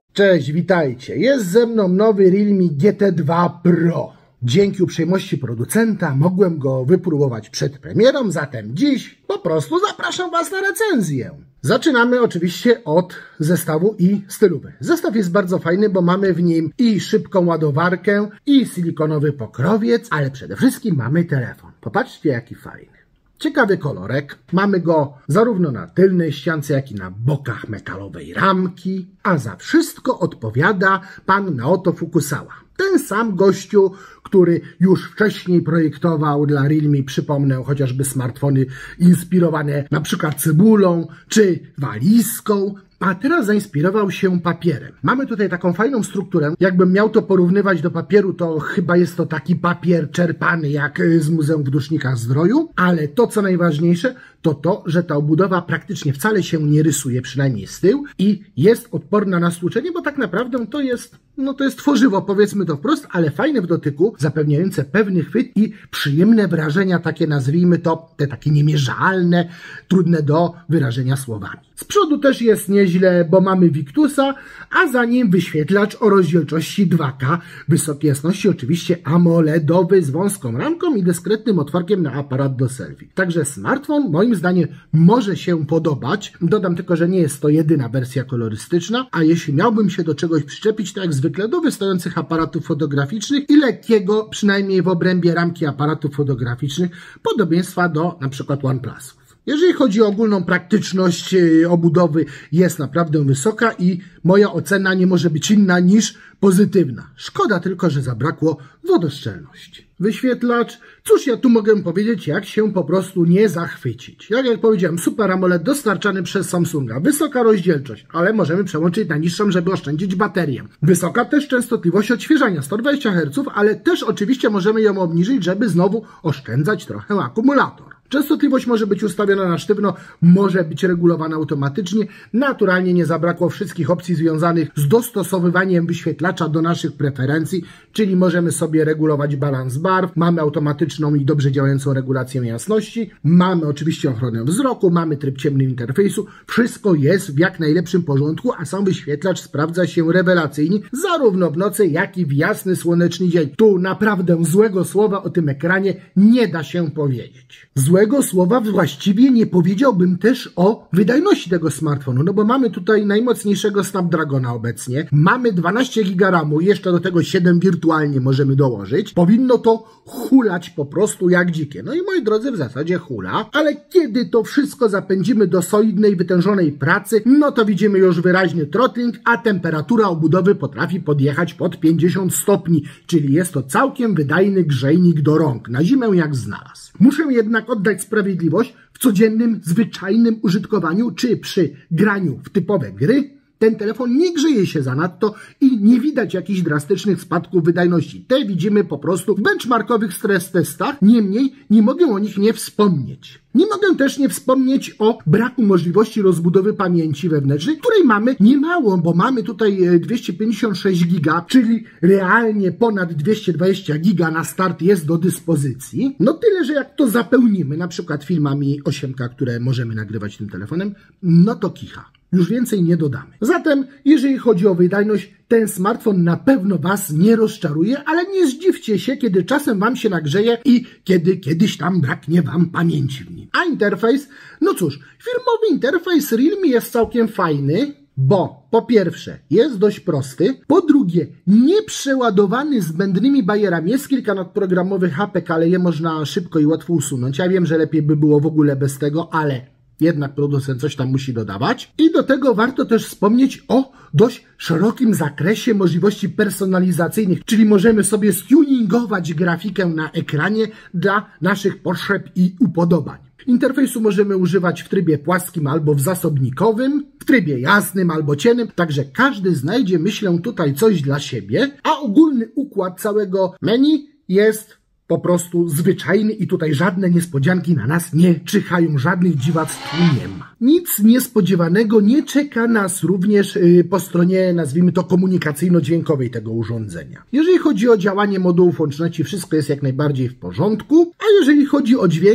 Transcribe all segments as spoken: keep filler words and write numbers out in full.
Cześć, witajcie. Jest ze mną nowy Realme G T dwa Pro. Dzięki uprzejmości producenta mogłem go wypróbować przed premierą, zatem dziś po prostu zapraszam Was na recenzję. Zaczynamy oczywiście od zestawu i stylówek. Zestaw jest bardzo fajny, bo mamy w nim i szybką ładowarkę, i silikonowy pokrowiec, ale przede wszystkim mamy telefon. Popatrzcie, jaki fajny. Ciekawy kolorek. Mamy go zarówno na tylnej ściance, jak i na bokach metalowej ramki. A za wszystko odpowiada pan Naoto Fukusawa. Ten sam gościu, który już wcześniej projektował dla Realme, przypomnę, chociażby smartfony inspirowane na przykład cebulą czy walizką, a teraz zainspirował się papierem. Mamy tutaj taką fajną strukturę. Jakbym miał to porównywać do papieru, to chyba jest to taki papier czerpany jak z Muzeum w Dusznikach Zdroju, ale to, co najważniejsze, to to, że ta obudowa praktycznie wcale się nie rysuje, przynajmniej z tyłu, i jest odporna na stłuczenie, bo tak naprawdę to jest, no to jest tworzywo, powiedzmy to wprost, ale fajne w dotyku, zapewniające pewny chwyt i przyjemne wrażenia, takie nazwijmy to, te takie niemierzalne, trudne do wyrażenia słowami. Z przodu też jest nieźle, bo mamy Victusa, a za nim wyświetlacz o rozdzielczości dwa K, wysokiej jasności, oczywiście AMOLEDowy z wąską ramką i dyskretnym otworkiem na aparat do selfie. Także smartfon moim zdaniem może się podobać. Dodam tylko, że nie jest to jedyna wersja kolorystyczna, a jeśli miałbym się do czegoś przyczepić, to jak zwykle do wystających aparatów fotograficznych i lekkiego, przynajmniej w obrębie ramki aparatów fotograficznych, podobieństwa do na przykład OnePlusów. Jeżeli chodzi o ogólną praktyczność obudowy, jest naprawdę wysoka i moja ocena nie może być inna niż pozytywna. Szkoda tylko, że zabrakło wodoszczelności. Wyświetlacz, cóż ja tu mogę powiedzieć, jak się po prostu nie zachwycić. Jak, jak powiedziałem, Super AMOLED dostarczany przez Samsunga, wysoka rozdzielczość, ale możemy przełączyć na niższą, żeby oszczędzić baterię. Wysoka też częstotliwość odświeżania, sto dwadzieścia herców, ale też oczywiście możemy ją obniżyć, żeby znowu oszczędzać trochę akumulator. Częstotliwość może być ustawiona na sztywno, może być regulowana automatycznie. Naturalnie nie zabrakło wszystkich opcji związanych z dostosowywaniem wyświetlacza do naszych preferencji, czyli możemy sobie regulować balans barw, mamy automatyczną i dobrze działającą regulację jasności, mamy oczywiście ochronę wzroku, mamy tryb ciemny interfejsu. Wszystko jest w jak najlepszym porządku, a sam wyświetlacz sprawdza się rewelacyjnie, zarówno w nocy, jak i w jasny, słoneczny dzień. Tu naprawdę złego słowa o tym ekranie nie da się powiedzieć. Złego słowa właściwie nie powiedziałbym też o wydajności tego smartfonu, no bo mamy tutaj najmocniejszego Snapdragona obecnie, mamy dwanaście giga ramu, jeszcze do tego siedem wirtualnie możemy dołożyć. Powinno to hulać po prostu jak dzikie. No i moi drodzy, w zasadzie hula, ale kiedy to wszystko zapędzimy do solidnej, wytężonej pracy, no to widzimy już wyraźny throttling, a temperatura obudowy potrafi podjechać pod pięćdziesiąt stopni, czyli jest to całkiem wydajny grzejnik do rąk, na zimę jak znalazł. Muszę jednak oddać sprawiedliwość, w codziennym, zwyczajnym użytkowaniu, czy przy graniu w typowe gry, ten telefon nie grzeje się zanadto i nie widać jakichś drastycznych spadków wydajności. Te widzimy po prostu w benchmarkowych stres testach, niemniej nie mogę o nich nie wspomnieć. Nie mogę też nie wspomnieć o braku możliwości rozbudowy pamięci wewnętrznej, której mamy niemało, bo mamy tutaj dwieście pięćdziesiąt sześć giga, czyli realnie ponad dwieście dwadzieścia giga na start jest do dyspozycji. No tyle, że jak to zapełnimy, na przykład filmami osiem K, które możemy nagrywać tym telefonem, no to kicha. Już więcej nie dodamy. Zatem, jeżeli chodzi o wydajność, ten smartfon na pewno Was nie rozczaruje, ale nie zdziwcie się, kiedy czasem Wam się nagrzeje i kiedy kiedyś tam braknie Wam pamięci w nim. A interfejs? No cóż, firmowy interfejs Realme jest całkiem fajny, bo po pierwsze jest dość prosty, po drugie nie przeładowany zbędnymi bajerami. Jest kilka nadprogramowych hapek, ale je można szybko i łatwo usunąć. Ja wiem, że lepiej by było w ogóle bez tego, ale jednak producent coś tam musi dodawać. I do tego warto też wspomnieć o dość szerokim zakresie możliwości personalizacyjnych, czyli możemy sobie stuningować grafikę na ekranie dla naszych potrzeb i upodobań. Interfejsu możemy używać w trybie płaskim albo w zasobnikowym, w trybie jasnym albo ciemnym, także każdy znajdzie, myślę, tutaj coś dla siebie, a ogólny układ całego menu jest po prostu zwyczajny i tutaj żadne niespodzianki na nas nie czyhają, żadnych dziwactw nie ma. Nic niespodziewanego nie czeka nas również po stronie, nazwijmy to, komunikacyjno-dźwiękowej tego urządzenia. Jeżeli chodzi o działanie modułów łączności, wszystko jest jak najbardziej w porządku, a jeżeli chodzi o dźwięk,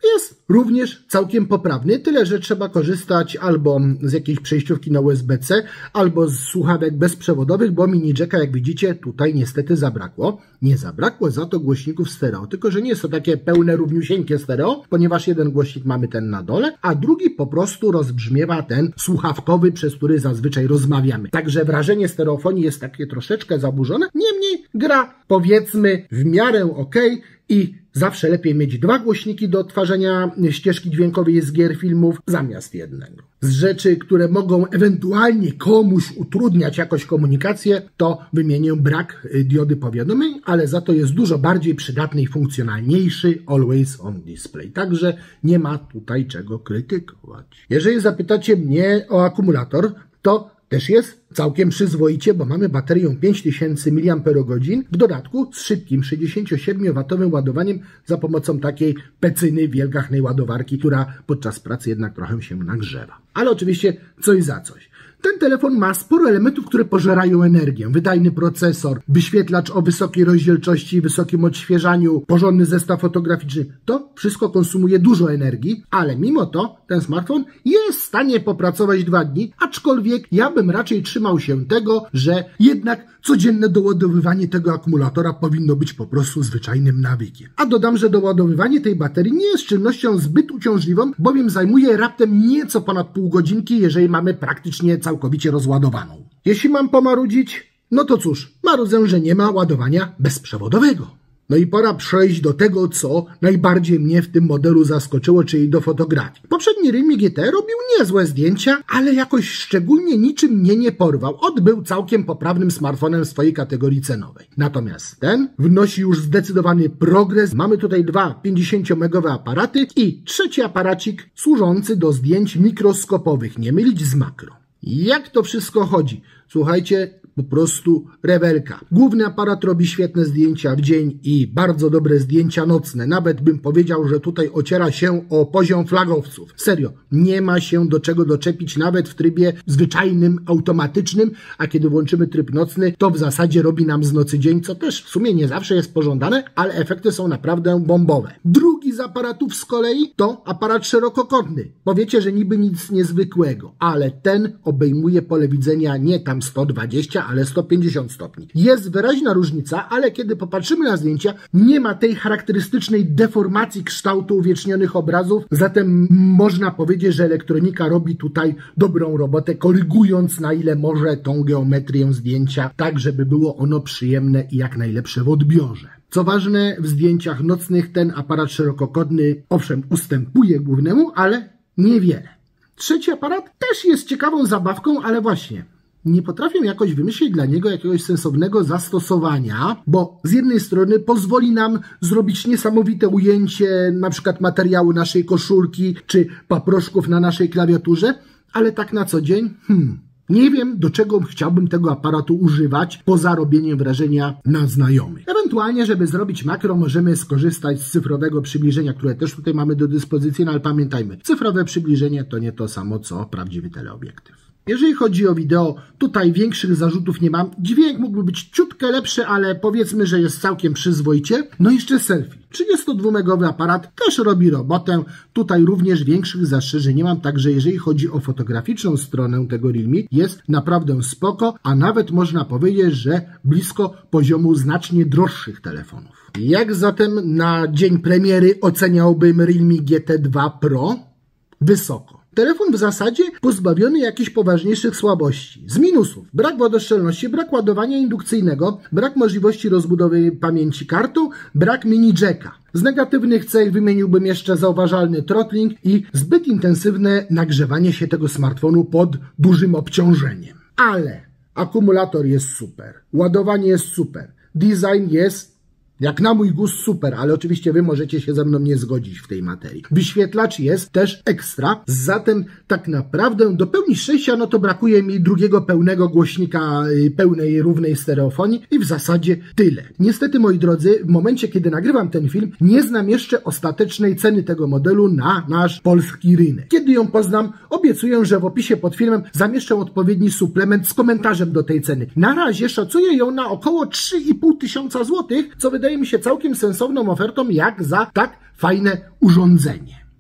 jest również całkiem poprawny, tyle że trzeba korzystać albo z jakiejś przejściówki na U S B C, albo z słuchawek bezprzewodowych, bo mini jacka, jak widzicie, tutaj niestety zabrakło. Nie zabrakło za to głośników stereo, tylko że nie jest to takie pełne, równiusieńkie stereo, ponieważ jeden głośnik mamy ten na dole, a drugi po prostu rozbrzmiewa ten słuchawkowy, przez który zazwyczaj rozmawiamy. Także wrażenie stereofonii jest takie troszeczkę zaburzone, niemniej gra, powiedzmy, w miarę ok i zawsze lepiej mieć dwa głośniki do odtwarzania ścieżki dźwiękowej z gier, filmów, zamiast jednego. Z rzeczy, które mogą ewentualnie komuś utrudniać jakoś komunikację, to wymienię brak diody powiadomień, ale za to jest dużo bardziej przydatny i funkcjonalniejszy Always On Display. Także nie ma tutaj czego krytykować. Jeżeli zapytacie mnie o akumulator, to też jest całkiem przyzwoicie, bo mamy baterię pięć tysięcy miliamperogodzin, w dodatku z szybkim sześćdziesięciosiedmiowatowym ładowaniem za pomocą takiej pecyny wielgachnej ładowarki, która podczas pracy jednak trochę się nagrzewa. Ale oczywiście coś za coś. Ten telefon ma sporo elementów, które pożerają energię. Wydajny procesor, wyświetlacz o wysokiej rozdzielczości, wysokim odświeżaniu, porządny zestaw fotograficzny. To wszystko konsumuje dużo energii, ale mimo to ten smartfon jest w stanie popracować dwa dni, aczkolwiek ja bym raczej trzymał się tego, że jednak codzienne doładowywanie tego akumulatora powinno być po prostu zwyczajnym nawykiem. A dodam, że doładowywanie tej baterii nie jest czynnością zbyt uciążliwą, bowiem zajmuje raptem nieco ponad pół godzinki, jeżeli mamy praktycznie całkowicie rozładowaną. Jeśli mam pomarudzić, no to cóż, marudzę, że nie ma ładowania bezprzewodowego. No i pora przejść do tego, co najbardziej mnie w tym modelu zaskoczyło, czyli do fotografii. Poprzedni Realme G T robił niezłe zdjęcia, ale jakoś szczególnie niczym mnie nie porwał. Odbył całkiem poprawnym smartfonem w swojej kategorii cenowej. Natomiast ten wnosi już zdecydowany progres. Mamy tutaj dwa pięćdziesięciomegowe aparaty i trzeci aparacik służący do zdjęć mikroskopowych, nie mylić z makro. Jak to wszystko chodzi? Słuchajcie, po prostu rewelka. Główny aparat robi świetne zdjęcia w dzień i bardzo dobre zdjęcia nocne. Nawet bym powiedział, że tutaj ociera się o poziom flagowców. Serio, nie ma się do czego doczepić nawet w trybie zwyczajnym, automatycznym, a kiedy włączymy tryb nocny, to w zasadzie robi nam z nocy dzień, co też w sumie nie zawsze jest pożądane, ale efekty są naprawdę bombowe. Drugi z aparatów z kolei to aparat szerokokątny. Powiecie, że niby nic niezwykłego, ale ten obejmuje pole widzenia nie tam sto dwadzieścia, ale sto pięćdziesiąt stopni. Jest wyraźna różnica, ale kiedy popatrzymy na zdjęcia, nie ma tej charakterystycznej deformacji kształtu uwiecznionych obrazów, zatem można powiedzieć, że elektronika robi tutaj dobrą robotę, korygując na ile może tą geometrię zdjęcia, tak żeby było ono przyjemne i jak najlepsze w odbiorze. Co ważne, w zdjęciach nocnych ten aparat szerokokątny owszem ustępuje głównemu, ale niewiele. Trzeci aparat też jest ciekawą zabawką, ale właśnie nie potrafię jakoś wymyślić dla niego jakiegoś sensownego zastosowania, bo z jednej strony pozwoli nam zrobić niesamowite ujęcie na przykład materiału naszej koszulki czy paproszków na naszej klawiaturze, ale tak na co dzień, hmm, nie wiem, do czego chciałbym tego aparatu używać, poza robieniem wrażenia na znajomych. Ewentualnie, żeby zrobić makro, możemy skorzystać z cyfrowego przybliżenia, które też tutaj mamy do dyspozycji, no ale pamiętajmy, cyfrowe przybliżenie to nie to samo, co prawdziwy teleobiektyw. Jeżeli chodzi o wideo, tutaj większych zarzutów nie mam. Dźwięk mógłby być ciutkę lepszy, ale powiedzmy, że jest całkiem przyzwoicie. No i jeszcze selfie. trzydziestodwumegowy aparat też robi robotę. Tutaj również większych zastrzeżeń nie mam, także jeżeli chodzi o fotograficzną stronę tego Realme, jest naprawdę spoko, a nawet można powiedzieć, że blisko poziomu znacznie droższych telefonów. Jak zatem na dzień premiery oceniałbym Realme G T dwa Pro? Wysoko. Telefon w zasadzie pozbawiony jakichś poważniejszych słabości. Z minusów: brak wodoszczelności, brak ładowania indukcyjnego, brak możliwości rozbudowy pamięci kartą, brak mini jacka. Z negatywnych cech wymieniłbym jeszcze zauważalny throttling i zbyt intensywne nagrzewanie się tego smartfonu pod dużym obciążeniem. Ale akumulator jest super, ładowanie jest super, design jest jak na mój gust super, ale oczywiście wy możecie się ze mną nie zgodzić w tej materii. Wyświetlacz jest też ekstra, zatem tak naprawdę do pełni szczęścia no to brakuje mi drugiego pełnego głośnika pełnej, równej stereofonii i w zasadzie tyle. Niestety, moi drodzy, w momencie, kiedy nagrywam ten film, nie znam jeszcze ostatecznej ceny tego modelu na nasz polski rynek. Kiedy ją poznam, obiecuję, że w opisie pod filmem zamieszczę odpowiedni suplement z komentarzem do tej ceny. Na razie szacuję ją na około trzy i pół tysiąca złotych, co wydaje mi się całkiem sensowną ofertą jak za tak fajne urządzenie.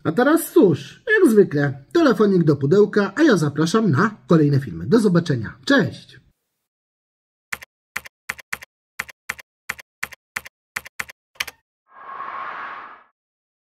A teraz cóż, jak zwykle, telefonik do pudełka, a ja zapraszam na kolejne filmy. Do zobaczenia. Cześć!